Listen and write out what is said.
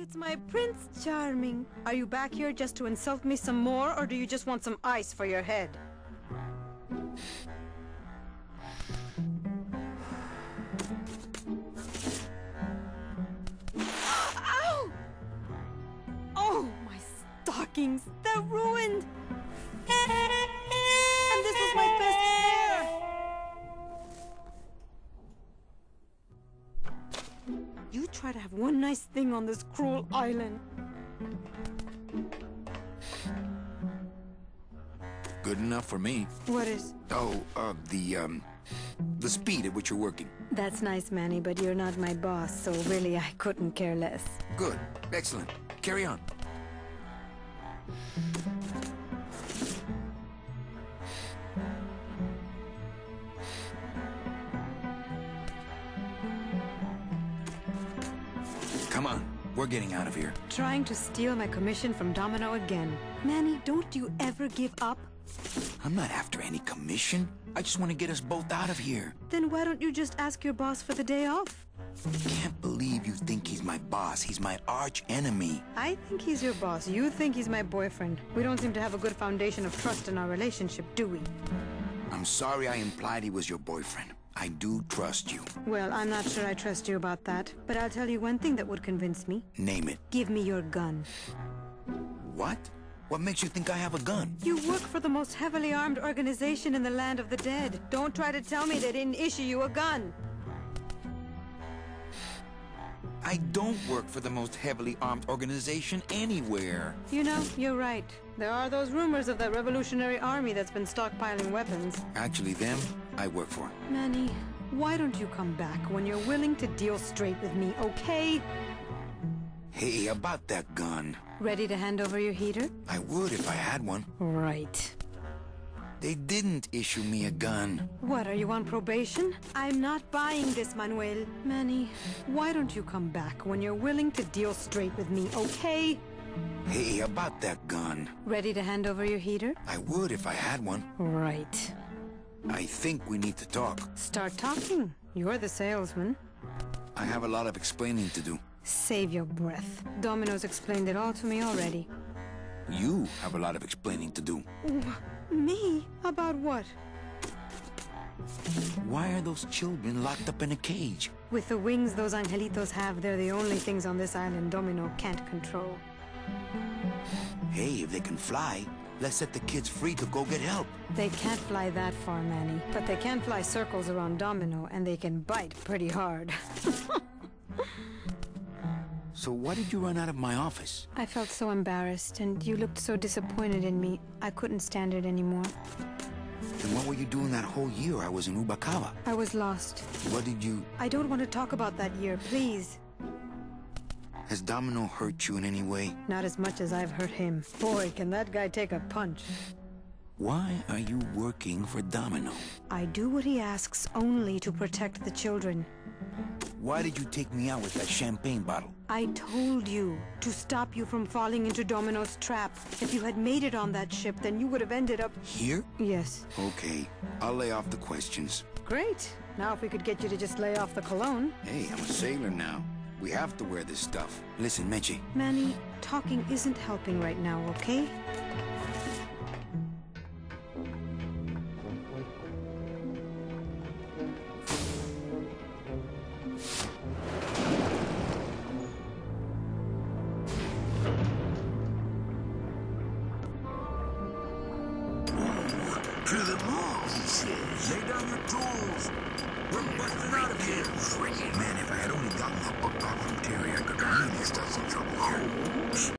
it's my Prince Charming. Are you back here just to insult me some more, or do you just want some ice for your head? Ow! Oh, my stockings, they're ruined! And this was my best pair! You try to have one nice thing on this cruel island. Good enough for me. What is? Oh, the speed at which you're working. That's nice, Manny, but you're not my boss, so really I couldn't care less. Good. Excellent. Carry on. Come on. We're getting out of here. Trying to steal my commission from Domino again. Manny, don't you ever give up? I'm not after any commission. I just want to get us both out of here. Then why don't you just ask your boss for the day off? Can't believe you think he's my boss. He's my arch enemy. I think he's your boss. You think he's my boyfriend. We don't seem to have a good foundation of trust in our relationship, do we? I'm sorry I implied he was your boyfriend. I do trust you. Well, I'm not sure I trust you about that, but I'll tell you one thing that would convince me. Name it. Give me your gun. What? What makes you think I have a gun? You work for the most heavily armed organization in the land of the dead. Don't try to tell me they didn't issue you a gun. I don't work for the most heavily armed organization anywhere. You know, you're right. There are those rumors of that Revolutionary Army that's been stockpiling weapons. Actually, them, I work for. Manny, why don't you come back when you're willing to deal straight with me, okay? Hey, about that gun. Ready to hand over your heater? I would if I had one. Right. They didn't issue me a gun. What, are you on probation? I'm not buying this, Manuel. Manny, why don't you come back when you're willing to deal straight with me, okay? Hey, about that gun. Ready to hand over your heater? I would if I had one. Right. I think we need to talk. Start talking. You're the salesman. I have a lot of explaining to do. Save your breath. Domino's explained it all to me already. You have a lot of explaining to do. Me? About what? Why are those children locked up in a cage? With the wings those Angelitos have, they're the only things on this island Domino can't control. Hey, if they can fly, let's set the kids free to go get help. They can't fly that far, Manny. But they can fly circles around Domino, and they can bite pretty hard. So why did you run out of my office? I felt so embarrassed, and you looked so disappointed in me. I couldn't stand it anymore. Then what were you doing that whole year I was in Ubacava? I was lost. What did you... I don't want to talk about that year, please. Has Domino hurt you in any way? Not as much as I've hurt him. Boy, can that guy take a punch. Why are you working for Domino? I do what he asks only to protect the children. Why did you take me out with that champagne bottle? I told you to stop you from falling into Domino's trap. If you had made it on that ship, then you would have ended up... Here? Yes. Okay, I'll lay off the questions. Great. Now if we could get you to just lay off the cologne. Hey, I'm a sailor now. We have to wear this stuff. Listen, Meche. Manny, talking isn't helping right now, okay? To the move, he says. Lay down your tools. We're busting out of here. Man, if I had only gotten the book off from Terry, I could really start some trouble here.